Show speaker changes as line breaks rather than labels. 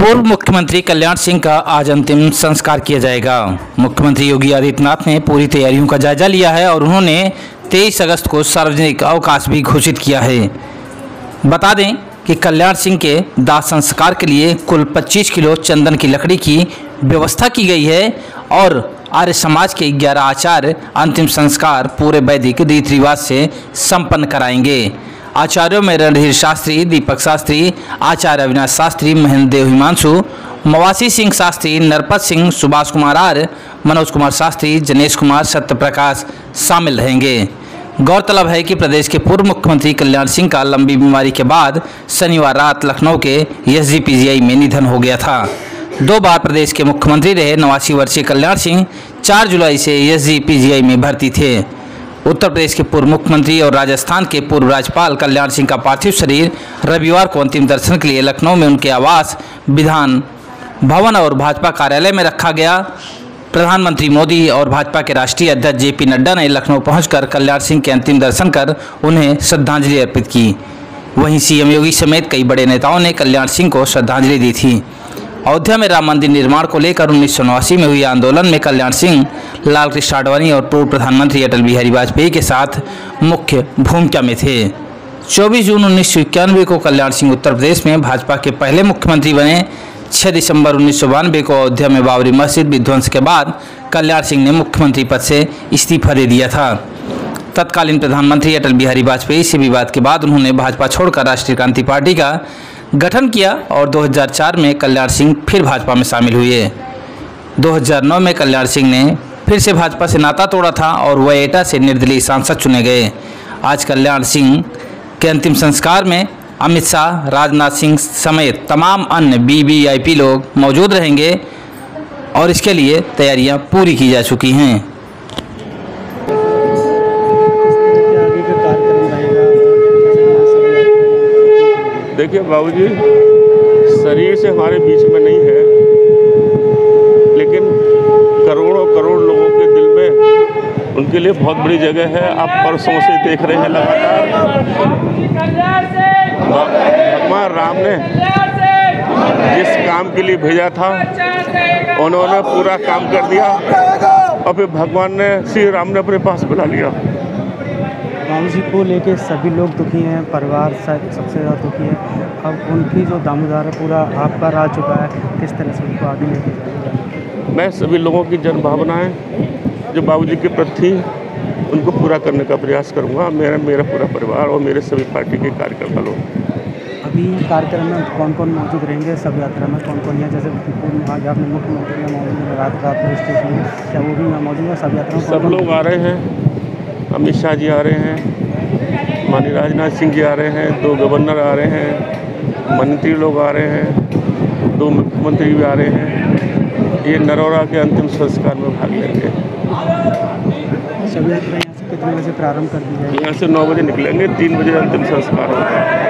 पूर्व मुख्यमंत्री कल्याण सिंह का आज अंतिम संस्कार किया जाएगा। मुख्यमंत्री योगी आदित्यनाथ ने पूरी तैयारियों का जायजा लिया है और उन्होंने 23 अगस्त को सार्वजनिक अवकाश भी घोषित किया है। बता दें कि कल्याण सिंह के दाह संस्कार के लिए कुल 25 किलो चंदन की लकड़ी की व्यवस्था की गई है और आर्य समाज के 11 आचार्य अंतिम संस्कार पूरे वैदिक रीति रिवाज से संपन्न कराएंगे। आचार्यों में रणधीर शास्त्री, दीपक शास्त्री, आचार्य अविनाश शास्त्री, महेंद्र देव हिमांशु, मवासी सिंह शास्त्री, नरपत सिंह, सुभाष कुमार आर्य, मनोज कुमार शास्त्री, जनेश कुमार, सत्यप्रकाश शामिल रहेंगे। गौरतलब है कि प्रदेश के पूर्व मुख्यमंत्री कल्याण सिंह का लंबी बीमारी के बाद शनिवार रात लखनऊ के एसजीपीजीआई में निधन हो गया था। 2 बार प्रदेश के मुख्यमंत्री रहे 89 वर्षीय कल्याण सिंह 4 जुलाई से एसजीपीजीआई में भर्ती थे। उत्तर प्रदेश के पूर्व मुख्यमंत्री और राजस्थान के पूर्व राज्यपाल कल्याण सिंह का पार्थिव शरीर रविवार को अंतिम दर्शन के लिए लखनऊ में उनके आवास, विधान भवन और भाजपा कार्यालय में रखा गया। प्रधानमंत्री मोदी और भाजपा के राष्ट्रीय अध्यक्ष जेपी नड्डा ने लखनऊ पहुंचकर कल्याण सिंह के अंतिम दर्शन कर उन्हें श्रद्धांजलि अर्पित की। वहीं सीएम योगी समेत कई बड़े नेताओं ने कल्याण सिंह को श्रद्धांजलि दी थी। अयोध्या में राम मंदिर निर्माण को लेकर 1989 में हुए आंदोलन में कल्याण सिंह लाल कृष्ण आडवाणी और पूर्व प्रधानमंत्री अटल बिहारी वाजपेयी के साथ मुख्य भूमिका में थे। 24 जून 1991 को कल्याण सिंह उत्तर प्रदेश में भाजपा के पहले मुख्यमंत्री बने। 6 दिसंबर 1992 को अयोध्या में बाबरी मस्जिद विध्वंस के बाद कल्याण सिंह ने मुख्यमंत्री पद से इस्तीफा दे दिया था। तत्कालीन प्रधानमंत्री अटल बिहारी वाजपेयी से विवाद के बाद उन्होंने भाजपा छोड़कर राष्ट्रीय क्रांति पार्टी का गठन किया और 2004 में कल्याण सिंह फिर भाजपा में शामिल हुए। 2009 में कल्याण सिंह ने फिर से भाजपा से नाता तोड़ा था और वह एटा से निर्दलीय सांसद चुने गए। आज कल्याण सिंह के अंतिम संस्कार में अमित शाह, राजनाथ सिंह समेत तमाम अन्य वीवीआईपी लोग मौजूद रहेंगे और इसके लिए तैयारियां पूरी की जा चुकी हैं।
देखिए बाबूजी, शरीर से हमारे बीच में नहीं है, लेकिन करोड़ों करोड़ लोगों के दिल में उनके लिए बहुत बड़ी जगह है। आप परसों से देख रहे हैं लगातार भगवान राम ने जिस काम के लिए भेजा था उन्होंने पूरा काम कर दिया और फिर भगवान ने, श्री राम ने अपने पास बुला लिया।
राम जी को लेके सभी लोग दुखी हैं, परिवार सबसे ज़्यादा दुखी है। अब उनकी जो दामोदर है पूरा आपका राज चुका है, किस तरह से उनको आगे लेके जाएगा?
मैं सभी लोगों की जन भावनाएं जो बाबूजी के प्रति थी उनको पूरा करने का प्रयास करूंगा। मेरा पूरा परिवार और मेरे सभी पार्टी के कार्यकर्ता लोग।
अभी कार्यक्रम में कौन कौन मौजूद रहेंगे? सब यात्रा में कौन कौन है? जैसे आज आपने मुख्यमंत्री में मौजूद है, रात में स्टेशन में, क्या वो भी मौजूद है? सब यात्रा
सब लोग आ रहे हैं। अमित शाह जी आ रहे हैं, माननीय राजनाथ सिंह जी आ रहे हैं, 2 गवर्नर आ रहे हैं, मंत्री लोग आ रहे हैं, 2 मुख्यमंत्री भी आ रहे हैं। ये नरौरा के अंतिम संस्कार में भाग लेंगे।
सभी यात्रा यहाँ से कितने बजे प्रारंभ कर दी जाएगी?
यहाँ से 9 बजे निकलेंगे, 3 बजे अंतिम संस्कार होगा।